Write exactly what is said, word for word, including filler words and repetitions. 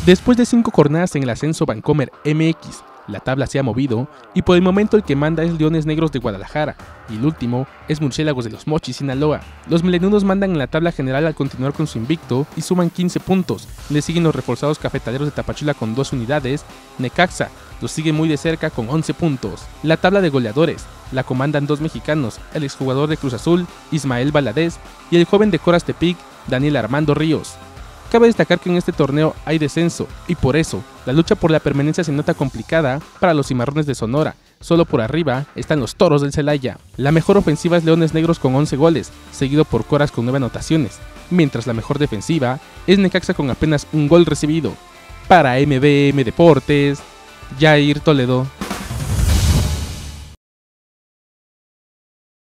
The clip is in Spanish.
Después de cinco jornadas en el ascenso Vancomer M X, la tabla se ha movido y por el momento el que manda es Leones Negros de Guadalajara y el último es Murciélagos de los Mochis, Sinaloa. Los melenudos mandan en la tabla general al continuar con su invicto y suman quince puntos. Le siguen los reforzados Cafetaleros de Tapachula con dos unidades. Necaxa los sigue muy de cerca con once puntos. La tabla de goleadores la comandan dos mexicanos, el exjugador de Cruz Azul, Ismael Valadez, y el joven de Coras Tepic, Daniel Armando Ríos. Cabe destacar que en este torneo hay descenso y por eso la lucha por la permanencia se nota complicada para los Cimarrones de Sonora. Solo por arriba están los Toros del Celaya. La mejor ofensiva es Leones Negros con once goles, seguido por Coras con nueve anotaciones, mientras la mejor defensiva es Necaxa con apenas un gol recibido. Para M V M Deportes, Jair Toledo.